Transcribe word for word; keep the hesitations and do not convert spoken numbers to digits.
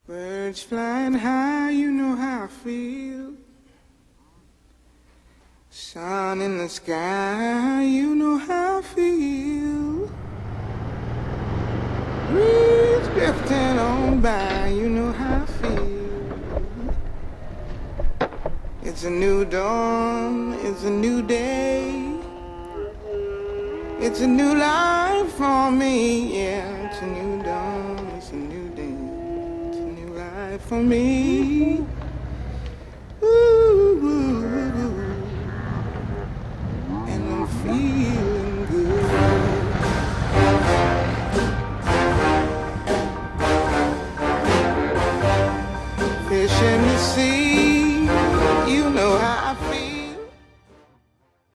Birds flying high, you know how I feel. Sun in the sky, you know how I feel. Breeze drifting on by, you know how I feel. It's a new dawn, it's a new day. It's a new life for me, yeah. It's a new dawn, it's a new day. It's a new life for me.